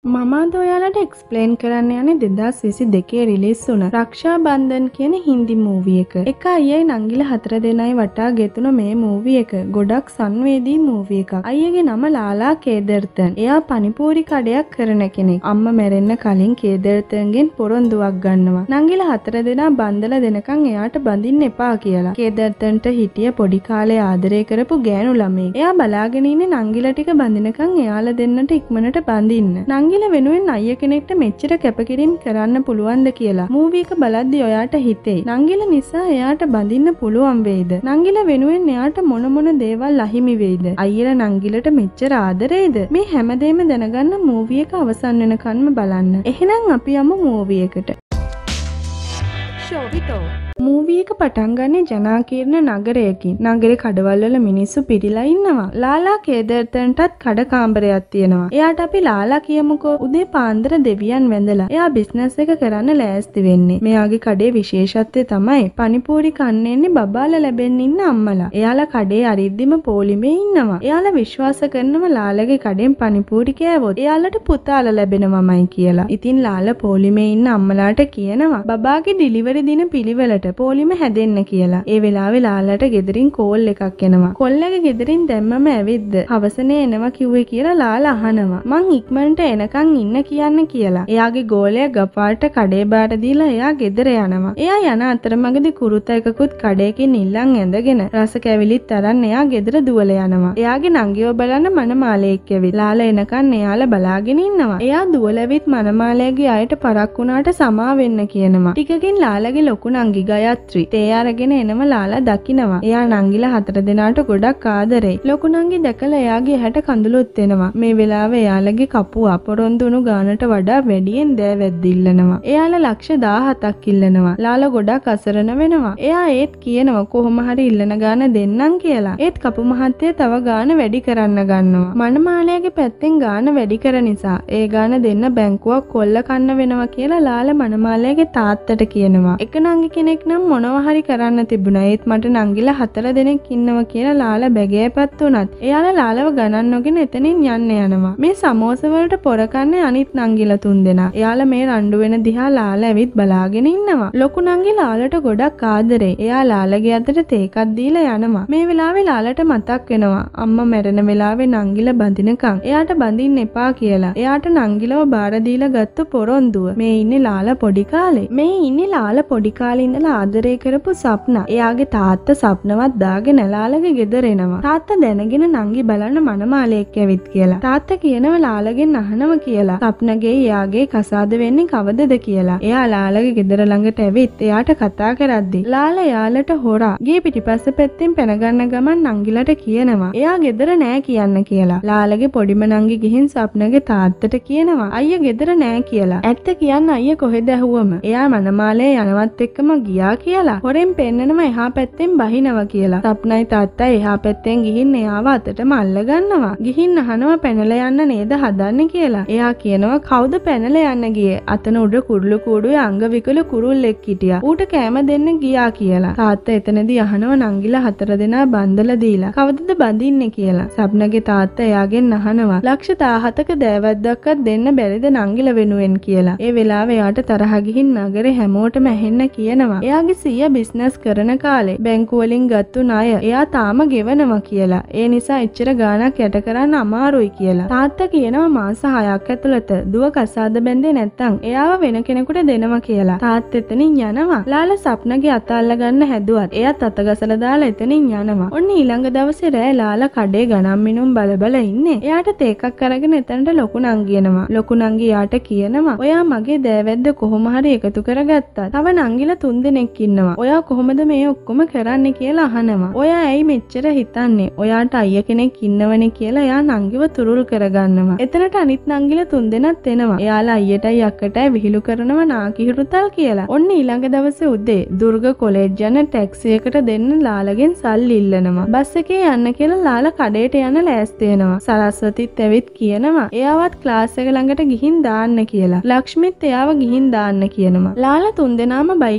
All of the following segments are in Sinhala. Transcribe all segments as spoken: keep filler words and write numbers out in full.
මම අද ඔයාලට එක්ස්ප්ලේන් කරන්න යන්නේ දෙදාස් විසි දෙකේ රිලීස් වුණ රක්ෂා බන්ධන් කියන හින්දි මූවි එක. එක අයියයි නංගිලා හතර දෙනයි වටා ගෙතුන මේ මූවි එක ගොඩක් සංවේදී මූවි එකක්. අයියගේ නම ලාලා කේදර්තන්. එයා පනිපූරි කඩයක් කරන කෙනෙක්. අම්මා මැරෙන්න කලින් කේදර්තන්ගෙන් පොරොන්දුවක් ගන්නවා. නංගිලා හතර දෙනා බන්දලා දෙනකන් එයාට බඳින්න එපා කියලා. කේදර්තන්ට හිටිය පොඩි කාලේ ආදරය කරපු ගෑනු ළමෙක්. එයා බලාගෙන ඉන්නේ නංගිලා ටික බඳිනකන් එයාලා දෙන්නට ඉක්මනට බඳින්න. නංගිලා වෙනුවෙන් අයිය කෙනෙක්ට මෙච්චර කැපකිරීම කරන්න පුළුවන්ද කියලා මූවි එක බලද්දි ඔයාට හිතෙයි. නංගිලා නිසා එයාට බඳින්න පුළුවන් වෙයිද? නංගිලා වෙනුවෙන් එයාට මොන මොන දේවල් අහිමි වෙයිද? අයියලා නංගිලට මෙච්චර ආදරේද? මේ හැමදේම දැනගන්න මූවි එක අවසන් වෙනකන්ම බලන්න. එහෙනම් අපි යමු මූවි එකට. ෂෝවිටෝ මූවි එක පටන් ගන්නේ ජනාකීර්ණ නගරයකින්. නගරේ කඩවල් වල මිනිස්සු පිරීලා ඉන්නවා. ලාලා කේදර්තන්ටත් කඩ කාමරයක් තියෙනවා. එයාට අපි ලාලා කියමුකෝ. උදේ පාන්දර දෙවියන් වැඳලා එයා බිස්නස් එක කරන්න ලෑස්ති වෙන්නේ. මෙයාගේ කඩේ විශේෂත්වය තමයි පනිපූරි කන්න එන්නේ බබාලා ලැබෙන්න ඉන්න අම්මලා. එයාලා කඩේ අරිද්දිම පොලිමේ ඉන්නවා. එයාලා විශ්වාස කරනවා ලාලාගේ කඩෙන් පනිපූරි කෑවොත් එයාලට පුතාලා ලැබෙනවමයි කියලා. ඉතින් ලාලා පොලිමේ ඉන්න අම්මලාට කියනවා බබාගේ ඩිලිවරි දින පිළිවෙලට පොලිම හැදෙන්න කියලා. ඒ වෙලාවේ ලාලාට ගෙදරින් කෝල් එකක් එනවා. කොල්ලගේ ගෙදරින් දැම්මම ඇවිද්ද. හවසනේ එනවා කිව්වේ කියලා ලාලා අහනවා. මං ඉක්මනට එනකන් ඉන්න කියන්න කියලා. එයාගේ ගෝලයා ගපාට කඩේ බාර දීලා එයා ගෙදර යනවා. එයා යන අතරමඟදී කුරුතා එකකුත් කඩේකින් ඉල්ලන් ඇඳගෙන රස කැවිලිත් තරන් එයා ගෙදර දුවලා යනවා. එයාගේ නංගිව බලන්න මනමාලයෙක් ඇවිත්. ලාලා එනකන් එයාලා බලාගෙන ඉන්නවා. එයා දුවලවිත් මනමාලයාගේ අයට පරක් වුණාට සමා වෙන්න කියනවා. ටිකකින් ලාලාගේ ලොකු නංගි ගයත්‍රි තේ අරගෙන එනම ලාලා දකිනවා. එයා නංගිලා හතර දෙනාට ගොඩක් ආදරෙයි. ලොකු නංගි දැකලා එයාගේ ඇහැට කඳුළුත් එනවා. මේ වෙලාවේ එයාලගේ කපුව පොරොන්දුණු ගානට වඩා වැඩියෙන් දෑවැද්ද ඉල්ලනවා. එයාලා ලක්ෂ දාහතක් ඉල්ලනවා. ලාලා ගොඩක් අසරණ වෙනවා. එයා ඒත් කියනවා කොහොම හරි ඉල්ලන ගාන දෙන්නම් කියලා. ඒත් කපු මහත්තයා තව ගාන වැඩි කරන්න ගන්නවා. මනමාලයාගේ පැත්තෙන් ගාන වැඩි කර නිසා ඒ ගාන දෙන්න බැංකුවක් කොල්ල කන්න වෙනවා කියලා ලාලා මනමාලයාගේ තාත්තට කියනවා. එක නංගි කෙනෙක් නම් මොනවා හරි කරන්න තිබුණා. ඒත් මට නංගිලා හතර දෙනෙක් ඉන්නවා කියලා ලාලා බැගෑපත් වුණත් එයාලා ලාලව ගණන් නොගෙන එතනින් යන්න යනවා. මේ සමෝස වලට පොර කන්නේ අනිත් නංගිලා තුන්දෙනා. එයාලා මේ රණ්ඩු වෙන දිහා ලාලා ඇවිත් බලාගෙන ඉන්නවා. ලොකු නංගි ලාලට ගොඩක් ආදරේ. එයා ලාලගේ අතට තේකක් දීලා යනවා. මේ වෙලාවේ ලාලට මතක් වෙනවා අම්මා මැරෙන වෙලාවේ නංගිලා බඳිනකන් එයාට බඳින්න එපා කියලා. එයාට නංගිලව බාර දීලා ගත්ත පොරොන්දුව. මේ ඉන්නේ ලාලා පොඩි කාලේ. මේ ඉන්නේ ලාලා පොඩි කාලේ ඉඳලා ආදරය කරපු සප්නා. එයාගේ තාත්තා සප්නවත් දාගෙන ලාලගේ ගෙදර එනවා. තාත්තා දැනගෙන නංගි බලන්න මනමාලයෙක් ඇවිත් කියලා. තාත්තා කියනවා ලාලගෙන් අහනවා කියලා. සප්නගේ එයාගේ කසාද වෙන්නේ කවදද කියලා. එයා ලාලගේ ගෙදර ළඟට ඇවිත් එයාට කතා කරද්දි ලාලා එයාලට හොරා ගේ පිටිපස්ස පැත්තෙන් පැන ගන්න ගමන් නංගිලට කියනවා එයා ගෙදර නෑ කියන්න කියලා. ලාලගේ පොඩිම නංගි ගිහින් සප්නගේ තාත්තට කියනවා අයියා ගෙදර නෑ කියලා. ඇත්ත කියන්න අයියා කොහෙද ඇහුවම එයා මනමාලේ යනවත් එක්කම ගියා කියලා. හොරෙන් පෙන්නනවා එහා පැත්තෙන් බහිනවා කියලා. සප්නයි තාත්තා එහා පැත්තෙන් ගිහින් එයාව අතටම අල්ල ගන්නවා. ගිහින් අහනවා පැනලා යන්න නේද හදන්නේ කියලා. එයා කියනවා කවුද පැනලා යන්න ගියේ? අතන උඩ කුරුළු කූඩුවේ අංග විකල කුරුල්ලෙක් හිටියා. ඌට කෑම දෙන්න ගියා කියලා. තාත්තා එතනදී අහනවා නංගිලා හතර දෙනා බන්දලා දීලා කවදද බඳින්නේ කියලා. සප්නගේ තාත්තා එයාගෙන් අහනවා ලක්ෂ දාහතක දෑවැද්දක්වත් දෙන්න බැරිද නංගිලා වෙනුවෙන් කියලා. ඒ වෙලාවේ එයාට තරහ ගිහින් නගරේ හැමෝටම ඇහෙන්න කියනවා. එයාගේ සීයා බිස්නස් කරන කාලේ බැංකුව වලින් ගත්තු ණය එයා තාම ගෙවනවා කියලා. ඒ නිසා එච්චර ගාණක් යට කරන්න අමාරුයි කියලා. තාත්තා කියනවා මාස හයක් ඇතුළත දුව කසාද බැඳේ නැත්තම් එයාව වෙන කෙනෙකුට දෙනවා කියලා. තාත්තා එතනින් යනවා. ලාලා සප්නගේ අත අල්ල ගන්න හැදුවත් එයාත් අත ගසලා දාලා එතනින් යනවා. ඔන්න ඊළඟ දවසේ රෑ ලාලා කඩේ ගණන් මිනුම් බල බල ඉන්නේ. එයාට තේකක් අරගෙන එතනට ලොකු නංගි එනවා. ලොකු නංගි යාට කියනවා ඔයා මගේ දෑවැද්ද කොහොම හරි එකතු කරගත්තා. තව නංගිලා තුන් දෙනෙක් ඉන්නවා. ඔයා කොහොමද මේ ඔක්කොම කරන්නේ කියලා අහනවා. ඔයා ඇයි මෙච්චර හිතන්නේ? ඔයාට අයියා කෙනෙක් ඉන්නවනේ කියලා එයා නංගිව තුරුල් කරගන්නවා. එතනට අනිත් නංගිලා තුන් දෙනාත් එනවා. එයාලා අයියටයි අක්කටයි විහිළු කරනවා නාකිහිරුතල් කියලා. ඔන්න ඊළඟ දවසේ උදේ දුර්ග කොලෙජ් යන ටැක්සි එකට දෙන්න ලාලගෙන් සල්ලි ඉල්ලනවා. බස් එකේ යන්න කියලා ලාලා කඩේට යන ලෑස්ති වෙනවා. සරස්වතිත් ඇවිත් කියනවා එයාවත් ක්ලාස් එක ළඟට ගිහින් දාන්න කියලා. ලක්ෂ්මිත් එයාව ගිහින් දාන්න කියනවා. ලාලා තුන් දෙනාම බයික් එකේ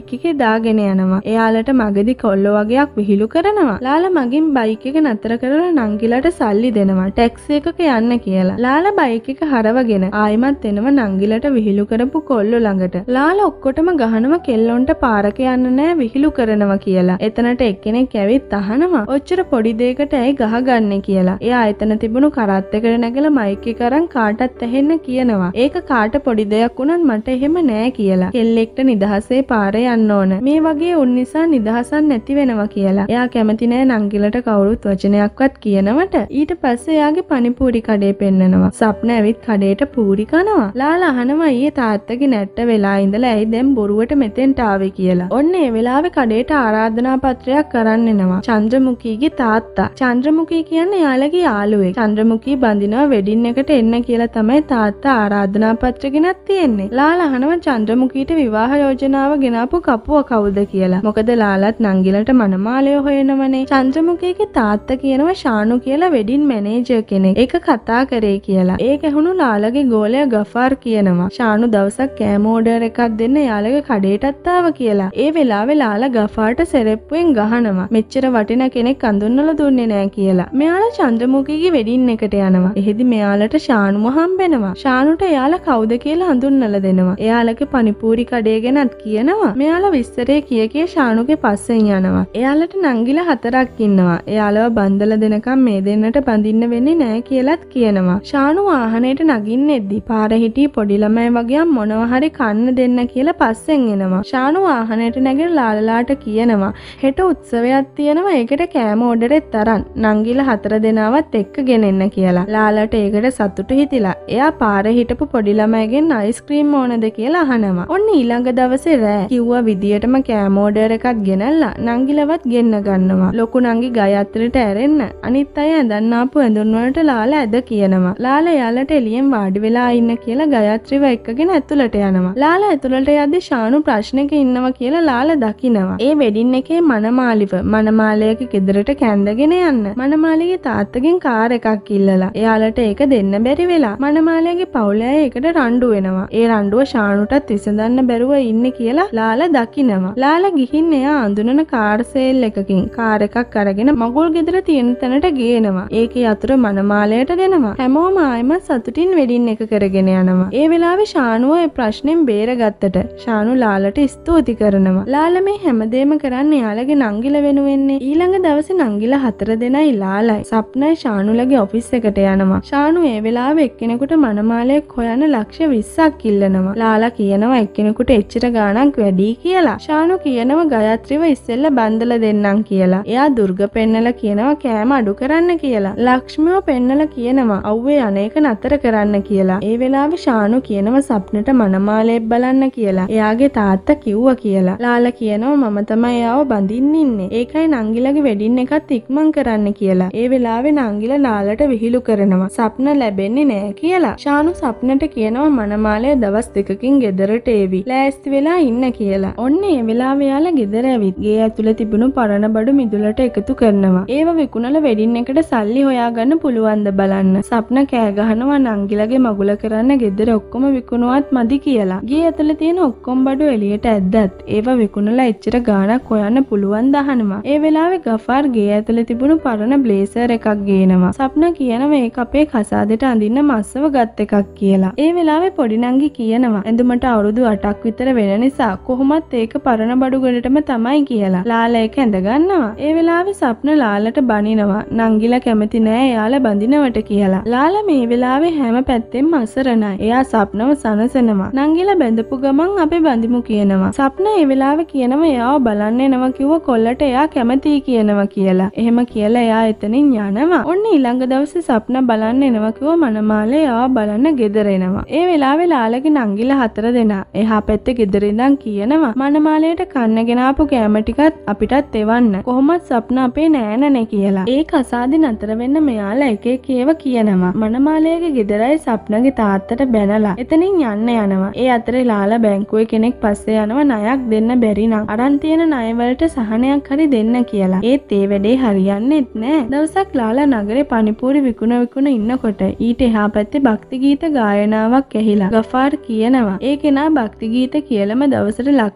දාගෙන යනවා. එයාලට මගදී කොල්ලෝ වගේක් විහිළු කරනවා. ලාලා මගින් බයික් එක නතර කරලා නංගිලට සල්ලි දෙනවා. ටැක්සි එකක යන්න කියලා. ලාලා බයික් එක හරවගෙන ආයිමත් එනවා නංගිලට විහිළු කරපු කොල්ලෝ ළඟට. ලාලා ඔක්කොටම ගහනවා කෙල්ලොන්ට පාරක යන්න නෑ විහිළු කරනවා කියලා. එතනට එක්කෙනෙක් ඇවිත් අහනවා ඔච්චර පොඩි දෙයකට ඇයි ගහගන්නේ කියලා. එයා එතන තිබුණු කරත් එකට නැගලා මයික් එක අරන් කාටත් ඇහෙන්න කියනවා. ඒක කාට පොඩි දෙයක් වුණත් මට එහෙම නෑ කියලා. කෙල්ලෙක්ට නිදහසේ පාරේ යන්න ඕන. මේ වගේ උන් නිසා නිදහසක් නැති වෙනවා කියලා. එයා කැමති නෑ නංගිලට කවුරුත් වචනයක්වත් කියනවට. ඊට පස්සේ එයාගේ පනිපූරි කඩේ පෙන්නනවා. සප්න ඇවිත් කඩේට පූරි කනවා. ලාලා අහනවා ඊයේ තාත්තගේ නැට්ට වෙලා ඉඳලා ඇයි දැන් බොරුවට මෙතෙන්ට ආවේ කියලා. ඔන්න ඒ වෙලාවේ කඩේට ආරාධනා පත්‍රයක් කරන්න එනවා. චන්ද්‍රමුඛීගේ තාත්තා. චන්ද්‍රමුඛී කියන්නේ යාළගේ යාළුවෙක්. චන්ද්‍රමුඛී බඳිනවා වෙඩින් එකට එන්න කියලා තමයි තාත්තා ආරාධනා පත්‍ර ගෙනත් තියෙන්නේ. ලාලා අහනවා චන්ද්‍රමුඛීට විවාහ යෝජනාව ගෙනාපු කපුව කවුද කියලා. මොකද ලාලත් නංගිලට මනමාලය හොයනවනේ. චන්ද්‍රමුඛීගේ තාත්තා කියනවා ශානු කියලා වෙඩින් මැනේජර් කෙනෙක්. ඒක කතා කරේ කියලා. ඒක ඇහුණු ලාලගේ ගෝලයා ගෆාර් කියනවා ශානු දවසක් කෑම ඕඩර් එකක් දෙන්න යාළගේ කඩේටත් ආවා කියලා. ඒ වෙලාවේ ලාලා ගෆාර්ට සෙරෙප්පුවෙන් ගහනවා. මෙච්චර වටින කෙනෙක් අඳුන්වලා දුන්නේ නෑ කියලා. මෙයාලා චන්ද්‍රමුඛීගේ වෙඩින් එකට යනවා. එහෙදි මෙයාලට ශානුව හම්බෙනවා. ශානුට එයාලා කවුද කියලා හඳුන්වලා දෙනවා. එයාලගේ පනිපූරි කඩේ ගැනත් කියනවා. මෙයාලා විස්තරේ කිය කිය ශානුගේ පස්සෙන් යනවා. එයාලට නංගිලා හතරක් ඉන්නවා. එයාලව බන්දලා දෙනකම් මේ දෙන්නට බඳින්න වෙන්නේ නෑ කියලාත් කියනවා. ශානු වාහනේට නගින්නෙද්දි පාර හිටි පොඩි ළමයි වගේ මොනවා හරි කන්න දෙන්න කියලා පස්සෙන් එනවා. ශානු වාහනේට නැගලා ලාලලාට කියනවා හෙට උත්සවයක් තියෙනවා ඒකට කෑම ඕඩරෙත් තරන් නංගිලා හතර දෙනාවත් එක්ක ගෙනෙන්න කියලා. ලාලට ඒකට සතුටු හිතිලා එයා පාරේ හිටපු පොඩි ළමයිගෙන් අයිස්ක්‍රීම් ඕනද කියලා අහනවා. ඔන්න ඊළඟ දවසේ රෑ කිව්වා විදියටම කෑම ඕඩර් එකක් ගෙනල්ලා නංගිලවත් ගෙන්න ගන්නවා. ලොකු නංගි ගයත්‍රිට ඇරෙන්න අනිත් අය ඇඳන් ආපු ඇඳුම් වලට ලාලා ඇද කියනවා. ලාලා යාලට එළියෙන් වාඩි වෙලා ඉන්න කියලා ගයත්‍රිව එක්කගෙන ඇතුළට යනවා. ලාලා ඇතුළට යද්දි ශානු ප්‍රශ්නෙක ඉන්නවා කියලා ලාලා දකිනවා. ඒ වෙඩින් එකේ මනමාලිව මනමාලයාගේ ගෙදරට කැඳගෙන යන්න මනමාලිගේ තාත්තගෙන් කාර් එකක් ඉල්ලලා එයාලට ඒක දෙන්න බැරි වෙලා මනමාලයාගේ පවුල අය ඒකට රණ්ඩු වෙනවා. ඒ රණ්ඩුව ශානුටත් විසඳන්න බැරුව ඉන්නේ කියලා ලාලා දකිනවා. ලාලා ගිහින් එයා අඳුනන කාර් සේල් එකකින් කාර් එකක් අරගෙන මගුල් ගෙදර තියෙන තැනට ගේනවා. ඒකේ අතුර මනමාලයට දෙනවා. හැමෝම ආයෙම සතුටින් වෙඩින් එක කරගෙන යනවා. ඒ වෙලාවේ ශානුව ඒ ප්‍රශ්නෙන් බේරගත්තට ශානු ලාලට ස්තුති කරනවා. ලාලා මේ හැමදේම කරන්නේ යාළගේ නංගිල වෙනුවෙන්නේ. ඊළඟ දවසේ නංගිලා හතර දෙනයි ලාලයි සප්නයි ශානුලගේ ඔෆිස් එකට යනවා. ශානු ඒ වෙලාවේ එක්කෙනෙකුට මනමාලයක් හොයන්න ලක්ෂ විස්සක් ඉල්ලනවා. ලාලා කියනවා එක්කෙනෙකුට එච්චර ගාණක් වැඩි කියලා. ශානු කියනවා ගයත්‍රිව ඉස්සෙල්ලා බන්දලා දෙන්නම් කියලා. එයා දුර්ග පෙන්නලා කියනවා කෑම අඩු කරන්න කියලා. ලක්ෂ්මිව පෙන්නලා කියනවා අව්වේ අනේක නතර කරන්න කියලා. ඒ වෙලාවේ ශානු කියනවා සප්නට මනමාලයක් බලන්න කියලා. එයාගේ තාත්තා කිව්වා කියලා. ලාලා කියනවා මම තමයි එයාව බඳින්න ඉන්නේ. ඒකයි නංගිලගේ වෙඩින් එකත් ඉක්මන් කරන්න කියලා. ඒ වෙලාවේ නංගිලා ලාලට විහිළු කරනවා. සප්න ලැබෙන්නේ නෑ කියලා. ශානු සප්නට කියනවා මනමාලය දවස් දෙකකින් ගෙදරට ඒවි. ලෑස්ති වෙලා ඉන්න කියලා. ඔන්න ඒ වෙලාවේ යාලා ගෙදර ඇවිත් ගේ ඇතුලේ තිබුණු පරණ බඩු මිදුලට එකතු කරනවා. ඒව විකුණලා වෙඩින් එකට සල්ලි හොයාගන්න පුළුවන්ද බලන්න. සප්න කෑ ගහනවා නංගිලගේ මගුල කරන්න ගෙදර ඔක්කොම විකුණුවත් මදි කියලා. ගේ ඇතුලේ තියෙන ඔක්කොම බඩු එළියට ඇද්දත් ඒව විකුණලා එච්චර ගාණක් හොයන්න පුළුවන් දහනවා. ඒ වෙලාවේ ගෆාර් ගේ ඇතුලේ තිබුණු පරණ බ්ලේසර් එකක් ගේනවා. සප්න කියනවා මේක අපේ කසාදෙට අඳින්න මස්සව ගත් එකක් කියලා. ඒ වෙලාවේ පොඩි නංගි කියනවා ඇඳුමට අවුරුදු අටක් විතර වෙන නිසා කොහොමත් ඒක පරණ බඩු ගොඩටම තමයි කියලා. ලාලා ඒක ඇඳ ගන්නවා. ඒ වෙලාවේ සප්න ලාලට බනිනවා. නංගිලා කැමති නෑ එයාලා බඳිනවට කියලා. ලාලා මේ වෙලාවේ හැම පැත්තෙම අසරණයි. එයා සප්නව සනසනවා. නංගිලා බැඳපු ගමන් අපි බඳිමු කියනවා. සප්න ඒ වෙලාවේ කියනවා එයාව බලන්න එනවා කිව්ව කොල්ලට එයා කැමතියි කියනවා කියලා. එහෙම කියලා එයා එතනින් යනවා. ඔන්න ඊළඟ දවසේ සප්න බලන්න එනවා කිව්ව මනමාලේ එයාව බලන්න ගෙදර එනවා. ඒ වෙලාවේ ලාලගේ නංගිලා හතර දෙනා එහා පැත්තේ ගෙදර ඉඳන් කියනවා මනමාලයට කන්න ගෙනාපු කෑම ටිකත් අපිටත් එවන්න. කොහොමත් සප්න අපේ නෑනනේ කියලා. ඒ කසාදෙ නතර වෙන්න මෙයාලා එක එක ඒවා කියනවා. මනමාලයගේ ගෙදරයි සප්නගේ තාත්තට බැනලා එතනින් යන්න යනවා. ඒ අතරේ ලාලා බැංකුවේ කෙනෙක් පස්සේ යනවා ණයක් දෙන්න බැරි නම් අරන් තියෙන ණය වලට සහනයක් හරි දෙන්න කියලා. ඒත් ඒ වැඩේ හරියන්නේත් නෑ. දවසක් ලාලා නගරේ පනිපූරි විකුණ විකුණ ඉන්නකොට ඊට එහා පැත්තේ භක්ති ගීත ගායනාවක් ඇහිලා ගෆාර් කියනවා ඒ කෙනා භක්ති ගීත කියලම දවසට ලක්ෂයක්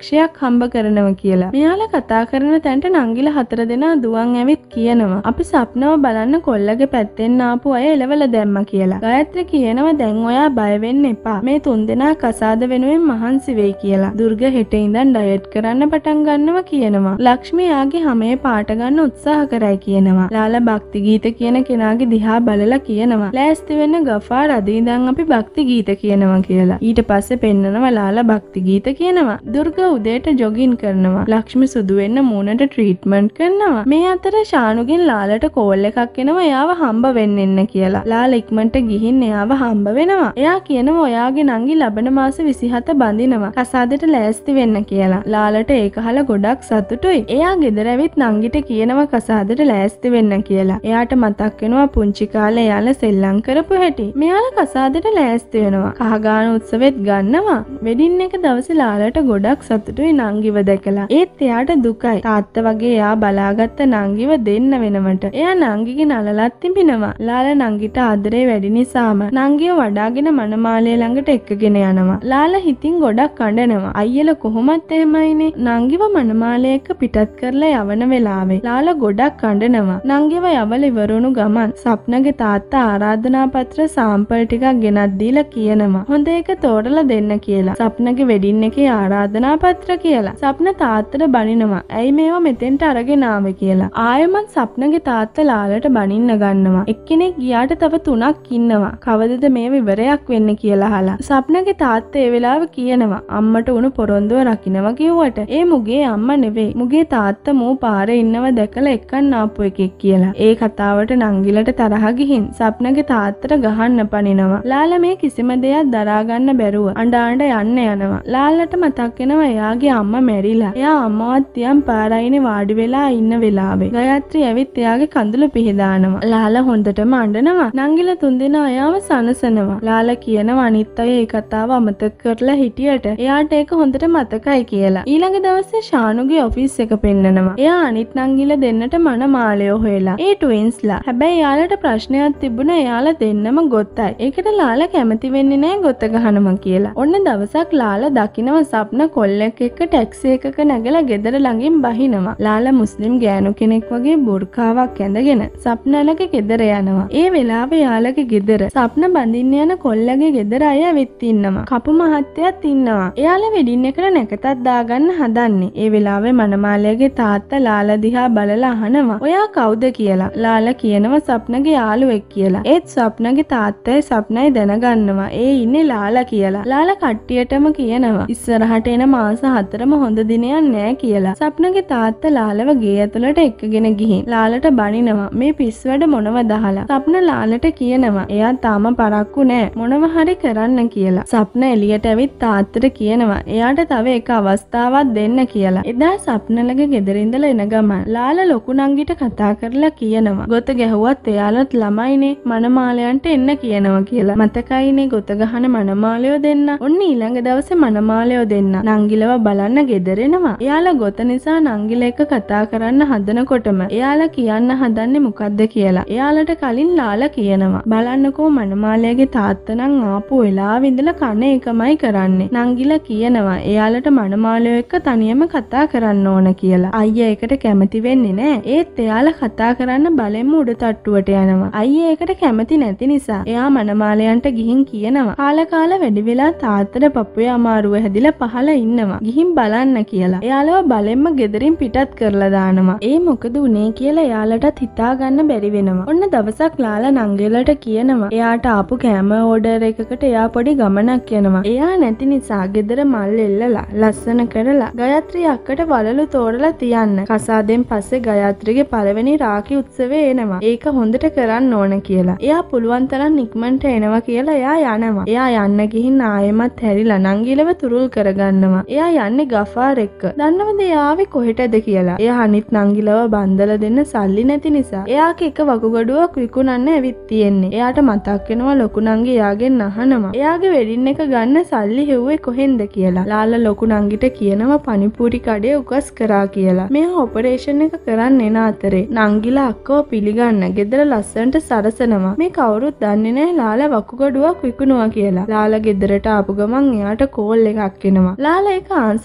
හම්බ කරනවා කියලා. මෙයාලා කතා කරන තැනට නංගිලා හතර දෙනා දුවන් ඇවිත් කියනවා අපි සප්නව බලන්න කොල්ලගේ පැත්තෙන් ආපු අය එලවල දැම්මා කියලා. ගයත්‍රි කියනවා දැන් ඔයා බය වෙන්න එපා. මේ තුන් දෙනා කසාද වෙනුවෙන් මහන්සි වෙයි කියලා. දුර්ග හෙට ඉඳන් ඩයට් කරන්න පටන් ගන්නවා කියනවා. ලක්ෂ්මී යාගේ හැමේ පාට ගන්න උත්සාහ කරයි කියනවා. ලාලා භක්ති ගීත කියන කෙනාගේ දිහා බලලා කියනවා ලෑස්ති වෙන්න ගෆාර් අද ඉඳන් අපි භක්ති ගීත කියනවා කියලා. ඊට පස්සේ පෙන්නනවා ලාලා භක්ති ගීත කියනවා. දුර්ග උදේට ජොගින් කරනවා. ලක්ෂ්මී සුදු වෙන්න මූණට ට්‍රීට්මන්ට් කරනවා. මේ අතර ශානුගෙන් ලාලට කෝල් එකක් එනවා එයාව හම්බ වෙන්න එන්න කියලා. ලාලා ඉක්මනට ගිහින් එයාව හම්බ වෙනවා. එයා කියනවා ඔයාගේ නංගි ලබන මාස විසිහත බඳිනවා. කසාදෙට ලෑස්ති වෙන්න කියලා. ලාලට ඒක අහලා ගොඩක් සතුටුයි. එයා ගෙදර ඇවිත් නංගිට කියනවා කසාදෙට ලෑස්ති වෙන්න කියලා. එයාට මතක් වෙනවා පුංචි කාලේ එයාලා සෙල්ලම් කරපු හැටි. මෙයාලා කසාදෙට ලෑස්ති වෙනවා. කහගාන උත්සවෙත් ගන්නවා. වෙඩින් එක දවසේ ලාලට ගොඩක් සතුටුයි නංගිව දැකලා. ඒත් එයාට දුකයි. තාත්තා වගේ එයා බලාගත්ත නංගිව දෙන්න වෙනවට. එයා නංගිගේ නලලත් තිබිනවා. ලාලා නංගිට ආදරේ වැඩි නිසාම නංගිව වඩාගෙන මනමාලේ ළඟට එක්කගෙන යනවා. ලාලා හිතින් ගොඩක් අඬනවා. අයියලා කොහොමත් එහෙමයිනේ. නංගිව මනමාලේ එක්ක පිටත් කරලා යවන වෙලාවේ ලාලා ගොඩක් අඬනවා. නංගිව යවල ඉවරුණු ගමන් සප්නගේ තාත්තා ආරාධනා පත්‍ර සාම්පල් ටිකක් ගෙනත් දීලා කියනවා හොඳ එක තෝරලා දෙන්න කියලා. සප්නගේ වෙඩින් එකේ ආරාධනා පත්‍ර කියලා. සප්න තාත්තට බනිනවා. ඇයි මේවා මෙතෙන්ට අරගෙන ආවේ කියලා. ආයෙමත් සප්නගේ තාත්තා ලාලට බනින්න ගන්නවා. එක්කෙනෙක් ගියාට තව තුනක් ඉන්නවා. කවදද මේ විවරයක් වෙන්නේ කියලා අහලා. සප්නගේ තාත්තා ඒ වෙලාව කියනවා අම්මට උණු පොරොන්දුව රකින්නවා කිව්වට ඒ මුගේ අම්මා නෙවෙයි. මුගේ තාත්තා මූ පාරේ ඉන්නව දැකලා එක්කන් ආපු එකෙක් කියලා. ඒ කතාවට නංගිලට තරහ ගිහින් සප්නගේ තාත්තට ගහන්න පනිනවා. ලාලා මේ කිසිම දෙයක් දරා ගන්න බැරුව අඬ අඬ යන්න යනවා. ලාලට මතක් වෙනවා එයාගේ අම්මා මැරිලා. එයා අම්මවත් තියන් පාරයිනේ වාඩි වෙලා ඉන්න වෙලාවේ. ගයත්‍රි ඇවිත් එයාගේ කඳුළු පිහදානවා. ලාලා හොඳටම අඬනවා. නංගිලා තුන්දෙනා එයාව සනසනවා. ලාලා කියනවා අනිත් අය ඒ කතාව අමතක කරලා හිටියට එයාට ඒක හොඳට මතකයි කියලා. ඊළඟ දවසේ ශානුගේ ඔෆිස් එක පෙන්නනවා. එයා අනිත් නංගිලා දෙන්නට මනමාලයෝ හොයලා. ඒ ට්වින්ස්ලා. හැබැයි යාලට ප්‍රශ්නයක් තිබුණා එයාලා දෙන්නම ගොත්තයි. ඒකට ලාලා කැමති වෙන්නේ නැහැ ගොත ගහනවා කියලා. ඔන්න දවසක් ලාලා දකින්නව සප්න කොල්ලෙක් එක්ක ටැක්සි එකක නැගලා ගෙදර ළඟින් බහිනවා. ලාලා මුස්ලිම් ගෑනු කෙනෙක් වගේ බුර්කාවක් ඇඳගෙන සප්නලගේ ගෙදර යනවා. ඒ වෙලාවේ යාලගේ ගෙදර සප්න බඳින්න යන කොල්ලගේ ගෙදර අය ඇවිත් ඉන්නවා. කපු මහත්තයාත් ඉන්නවා. එයාලා වෙඩින් එකට නැකතක් දාගන්න හදන්නේ. ඒ වෙලාවේ මනමාලයාගේ තාත්තා ලාලා දිහා බලලා අහනවා ඔයා කවුද කියලා. ලාලා කියනවා සප්නගේ යාළුවෙක් කියලා. ඒත් සප්නගේ තාත්තයි සප්නයි දැනගන්නවා ඒ ඉන්නේ ලාලා කියලා. ලාලා කට්ටියටම කියනවා ඉස්සරහට එන මාස හතරම හොඳ දිනයක් නෑ කියලා. සප්නගේ තාත්තා ලාලව ගේ ඇතුළට එක්කගෙන ගිහින් ලාලට බනිනවා මේ පිස් වැඩ මොනව දහලා. සප්න ලාලට කියනවා එයා තාම පරක්කු නෑ මොනව හරි කරන්න කියලා. සප්න එළියට ඇවිත් තාත්තට කියනවා එයාට තව එක අවස්ථාවක් දෙන්න කියලා. එදා සප්නලගේ ගෙදර ඉඳලා එන ගමන් ලාලා ලොකු නංගිට කතා කරලා කියනවා ගොත ගැහුවත් එයාලත් ළමයිනේ මනමාලයන්ට එන්න කියනවා කියලා. මතකයිනේ ගොත ගහන මනමාලයෝ දෙන්න. ඔන්න ඊළඟ දවසේ මනමාලයෝ දෙන්න නංගිලව බලන්න ගෙදර එනවා. එයාලා ගොත නිසා නංගිල එක්ක කතා කරන්න හදනකොටම එයාලා කියන්න හදන්නේ මොකද්ද කියලා. එයාලට කලින් ලාලා කියනවා බලන්නකෝ මනමාලයාගේ තාත්තා නම් ආපු වෙලාවෙ ඉඳලා කන එකමයි කරන්නේ. නංගිලා කියනවා එයාලට මනමාලයෝ එක්ක තනියම කතා කරන්න ඕන කියලා. අයියා ඒකට කැමති වෙන්නේ නැහැ. ඒත් එයාලා කතා කරන්න බලෙන්ම උඩ තට්ටුවට යනවා. අයියා ඒකට කැමති නැති නිසා එයා මනමාලයන්ට ගිහින් කියනවා කාලා කාලා වැඩි වෙලා තාත්තට පපුවේ අමාරුව හැදිලා පහල ඉන්නවා. ගිහින් බලන්න කියලා. එයාලව බලෙන්ම ගෙදරින් පිටත් කරලා දානවා. ඒ මොකද උනේ කියලා එයාලටත් හිතා ගන්න බැරි වෙනවා. ඔන්න දවසක් ලාලා නංගිලට කියනවා එයාට ආපු කෑම ඕඩර් එකකට එයා පොඩි ගමනක් යනවා. එයා නැති නිසා ගෙදර මල් එල්ලලා ලස්සන කරලා ගයත්‍රි අක්කට වලලු තෝරලා තියන්න. කසාදෙන් පස්සේ ගයත්‍රිගේ පළවෙනි රාකි උත්සවය එනවා. ඒක හොඳට කරන්න ඕන කියලා. එයා පුළුවන් තරම් ඉක්මනට එනවා කියලා එයා යනවා. එයා යන්න ගිහින් ආයෙමත් හැරිලා නංගිලව තුරුල් කරගන්නවා. එයා යන්නේ ගෆාර් එක්ක. දන්නවද එයා ආවේ කොහෙටද කියලා? එයා අනිත් නංගිලව බන්දලා දෙන්න සල්ලි නැති නිසා එයාගේ එක වකුගඩුවක් විකුණන්න ඇවිත් තියෙන්නේ. එයාට මතක් වෙනවා ලොකු නංගි එයාගෙන් අහනවා. එයාගේ වෙඩින් එක ගන්න සල්ලි හෙව්වේ කොහෙන්ද කියලා. ලාලා ලොකු නංගිට කියනවා පනිපූරි කඩේ උකස් කරා කියලා. මෙයා ඔපරේෂන් එක කරන්න එන අතරේ නංගිලා අක්කව පිළිගන්න ගෙදර ලස්සනට සරසනවා. මේ කවුරුත් දන්නේ නැහැ ලාලා වකුගඩුවක් විකුණුවා කියලා. ලාලා ගෙදරට ආපු ගමන් එයාට කෝල් එකක් එනවා. ලාලා ඒක ආන්සර්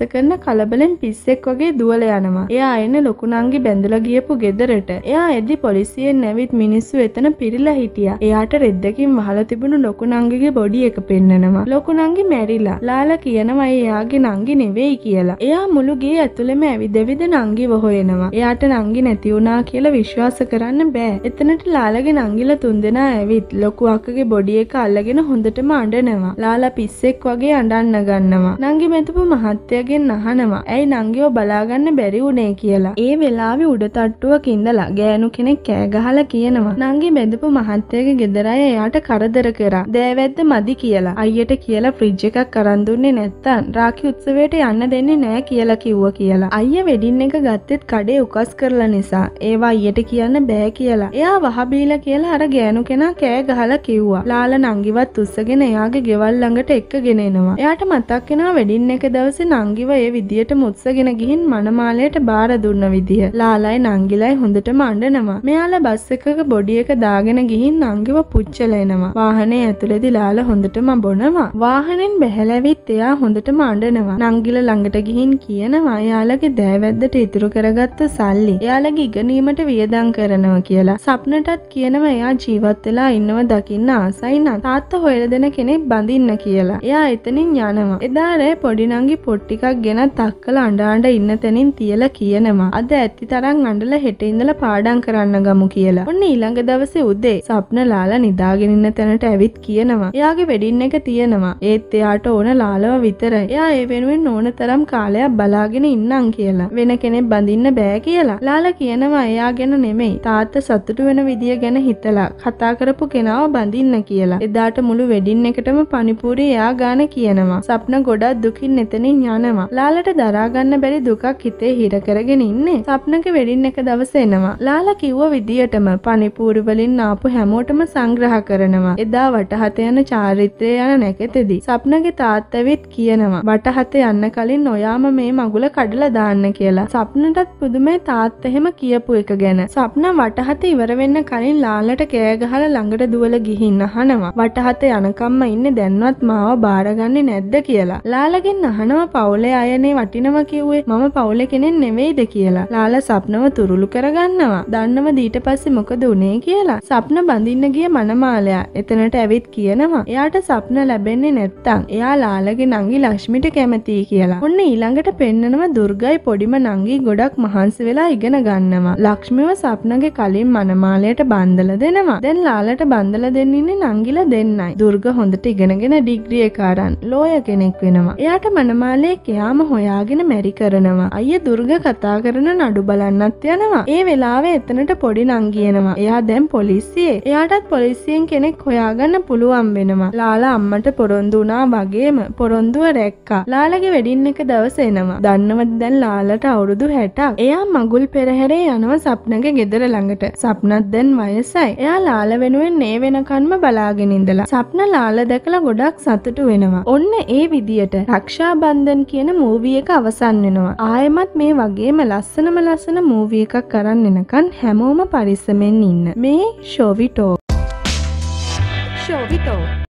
කරන කලබලෙන් පිස්සෙක් වගේ දුවලා යනවා. එයා එන්නේ ලොකු නංගි බැඳලා ගියපු ගෙදරට. එයා එද්දි පොලිසියෙන් නැවිත් මිනිස්සු එතන පිරිලා හිටියා. එයාට රෙද්දකින් වහලා තිබුණු ලොකු නංගිගේ බොඩි එක පෙන්නනවා. ලොකු නංගි මැරිලා. ලාලා කියනවා එයාගේ නංගි නෙවෙයි කියලා. එයා මුළු ගේ ඇතුළෙම ඇවිදවිද නංගිව හොයනවා. එයාට නංගි නැති වුණා කියලා විශ්වාස කරන්න බෑ. එතනට ලාලාගේ නංගිලා තුන්දෙනා ඇවිත් ලොකු අක්කගේ බොඩි එක අල්ලගෙන හොඳටම අඬනවා. ලාලා පිස්සෙක් වගේ අඬන්න ගන්නවා. නංගි මෙතුපු මහත්තයාගෙන් අහනවා. ඇයි නංගිව බලාගන්න බැරි වුණේ කියලා. ඒ වෙලාවේ උඩ තට්ටුවක ඉඳලා ගෑනු කෙනෙක් කෑ ගහලා කියනවා. නංගි බෙදපු මහත්තයාගේ ගෙදර අය එයාට කරදර කරා. දෑවැද්ද මදි කියලා. අයියට කියලා ෆ්‍රිජ් එකක් අරන් දුන්නේ නැත්තම් රාඛි උත්සවයට යන්න දෙන්නේ නැහැ කියලා කිව්වා කියලා. අයියා වෙඩින් එක ගත්තෙත් කඩේ උකස් කරලා නිසා ඒවා අයියට කියන්න බෑ කියලා. එයා වහ බීලා කියලා අර ගෑනු කෙනා කෑ ගහලා කිව්වා. ලාලා නංගිවත් උස්සගෙන එයාගේ ගෙවල් ළඟට එක්කගෙන එනවා. එයාට මතක් වෙනවා වෙඩින් එක දවසේ නංගිව ඒ විදියටම උස්සගෙන ගිහින් මනමාලයට බාර දුන්න විදිය. ලාලායි නංගිලයි හොඳටම අඬනවා. මෙයාලා බස් එකක බොඩි එක දාගෙන ගිහින් නංගිව පුච්චලා එනවා. වාහනේ ඇතුළේදී ලාලා හොඳටම බොනවා. වාහනෙන් බැහැලවිත් එයා හොඳටම අඬනවා. නංගිලා ළඟට ගිහින් කියනවා එයාලගේ දෑවැද්දට ඉතුරු කරගත්ත සල්ලි එයාලගේ ඉගෙනීමට වියදම් කරනවා කියලා. සප්නටත් කියනවා එයා ජීවත් වෙලා ඉන්නව දකින්න ආසයි නම් තාත්තා හොයලා දෙන කෙනෙක් බඳින්න කියලා. එයා එතනින් යනවා. එදා රෑ පොඩි නංගි පොත් ටිකක් ගෙනත් තක්කලා අඬ අඬ ඉන්න තැනින් තියලා කියනවා. අද ඇත්ති තරම් අඬලා හෙට ඉඳලා පාඩම් කරන්න ගමු කියලා. ඔන්න ඊළඟ දවසේ උදේ සප්න ලාලා නිදාගෙන ඉන්න තැනට ඇවිත් කියනවා. එයාගේ වෙඩින් එක තියෙනවා. ඒත් එයාට ඕන ලාලව විතරයි. එයා ඒ වෙනුවෙන් ඕන තරම් කාලයක් බලාගෙන ඉන්නම් කියලා. වෙන කෙනෙක් බඳින්න බෑ කියලා. ලාලා කියනවා එයා ගැන නෙමෙයි. තාත්තා සතුටු වෙන විදිය ගැන හිතලා කතා කරපු කෙනාව බඳින්න කියලා. එදාට මුළු වෙඩින් එකටම පනිපුරි එයා ගාන කියනවා. සප්න ගොඩක් දුකින් එතනින් යනවා. ලාලට දරා ගන්න බැරි දුකක් හිතේ හිර කරගෙන ඉන්නේ. සප්නගේ වෙඩින් එක දවස එනවා. ලාලා කිව්ව විදියටම පනිපුරි වලින් ආපු හැමෝටම සංග්‍රහ කරනවා. එදා වටහත යන චාරිත්‍රය යන නැකතේදී සප්නගේ තාත්තවිත් කියනවා වටහත යන්න කලින් ඔයාම මේ මගුල කඩලා දාන්න කියලා. සප්නටත් පුදුමයි තාත්තා එහෙම කියපු එක ගැන. සප්න වටහත ඉවර වෙන්න කලින් ලාලට කෑ ගහලා ළඟට දුවලා ගිහින් අහනවා වටහත යනකම්ම ඉන්නේ දැන්වත් මාව බාරගන්නේ නැද්ද කියලා. ලාලගෙන් අහනවා පවුලේ අයනේ වටිනවා කිව්වේ මම පවුලේ කෙනෙක් නෙවෙයිද කියලා. ලාලා සප්නව තුරුළු කරගන්නවා. දන්නවද ඊට පස්සේ මොකද උනේ කියලා. සප්න බඳින්න ගිය මනමාලයා එතනට ඇවිත් කියනවා එයාට සප්න ලැබෙන්නේ නැත්තම් එයා ලාලගේ නංගි ලක්ෂ්මිට කැමතියි කියලා. ඔන්න ඊළඟට පෙන්නනවා දුර්ගයි පොඩිම නංගි ගොඩක් මහන්සි වෙලා ඉගෙන ගන්නවා. ලක්ෂ්මිව සප්නගේ කලින් මනමාලයට බඳලා දෙනවා. දැන් ලාලට බඳලා දෙන්න ඉන්නේ නංගිලා දෙන්නයි. දුර්ග හොඳට ඉගෙනගෙන ඩිග්‍රී එක අරන් ලෝය කෙනෙක් වෙනවා. එයාට මනමාලේ කෑම හොයාගෙන මැරි කරනවා. අයියා දුර්ග කතා කරන නඩු බලන්නත් යනවා. ඒ වෙලාවේ එතනට පොඩි නංගි එනවා. එයා දැන් පොලිසියේ. එයාටත් පොලිසියෙන් කෙනෙක් හොයාගන්න පුළුවන් වෙනවා. ලාලා අම්මට පොරොන්දු වුණා වගේම පොරොන්දුව රැක්කා. ලාලගේ වෙඩින් එක දවස එනවා. දන්නවද දැන් ලාලට අවුරුදු හැටක්. එයා මගුල් පෙරහැරේ යනවා සප්නගේ ගෙදර ළඟට. සප්නත් දැන් වයසයි. එයා ලාල වෙනුවෙන් මේ වෙනකන්ම බලාගෙන ඉඳලා. සප්න ලාල දැකලා ගොඩක් සතුටු වෙනවා. ඔන්න ඒ විදියට රක්ෂා බන්ධන් කියන මූවි එක අවසන් වෙනවා. ආයෙමත් මේ වගේම ලස්සනම ලස්සන මූවි එකක් අරන් එනකන් හැමෝම පරිස්සමෙන් ඉන්න. මේ ෂෝවිටෝ ෂෝවිටෝ